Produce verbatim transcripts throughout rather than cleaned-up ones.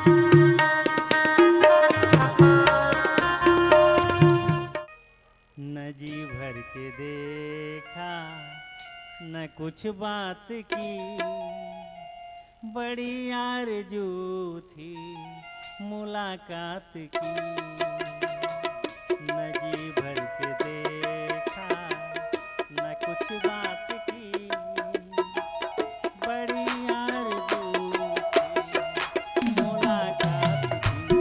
न जी भर के देखा न कुछ बात की, बड़ी आरज़ू थी मुलाकात की। न जी भर के देखा न कुछ बात की, बड़ी आरज़ू थी मुलाकात की।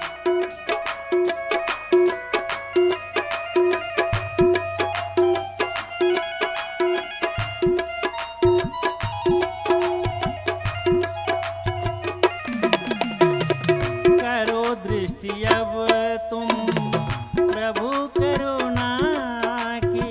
करो दृष्टि अब तुम प्रभु करुणा की,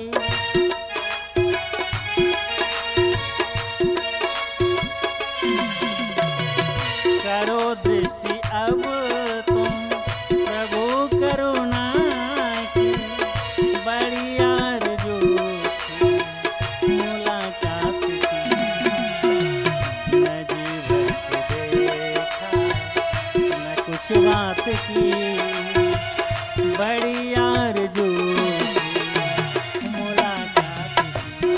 करो दृष्टि अब तुम प्रभु करुणा की, बड़ी आरज़ू थी मुलाकात की। न जी भर के देखा न कुछ बात की, बड़ी आरज़ू थी मुलाकात की।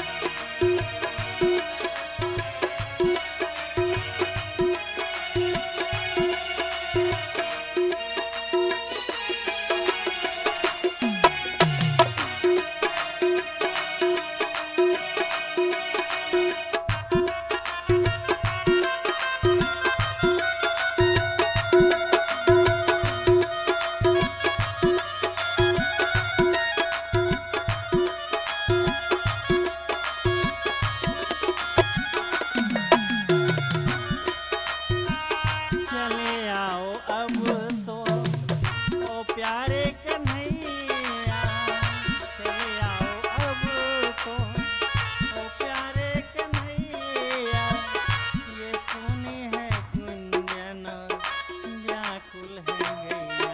चले आओ अब तो ओ प्यारे कन्हैया, चले आओ अब तो ओ प्यारे कन्हैया। ये सुने है गुंजन व्याकुल है गैया।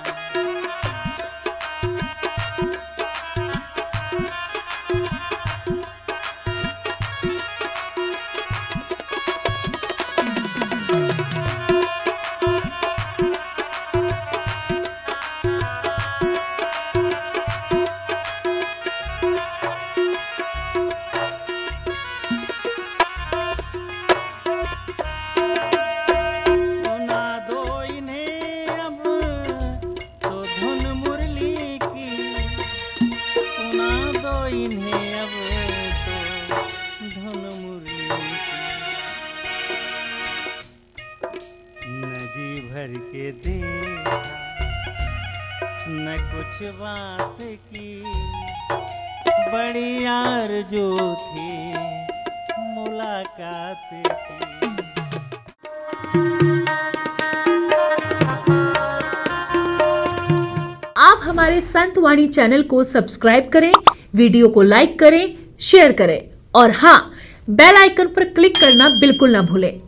सुना दो इन्हें अब तो धुन मुरली की, सुना दो इन्हें अब तो धुन मुरली की। न जी भर के देखा न कुछ बात की, बड़ी आरज़ू थी मुलाकात की। आप हमारे संत वाणी चैनल को सब्सक्राइब करें, वीडियो को लाइक करें, शेयर करें और हाँ, बेल आइकन पर क्लिक करना बिल्कुल ना भूलें।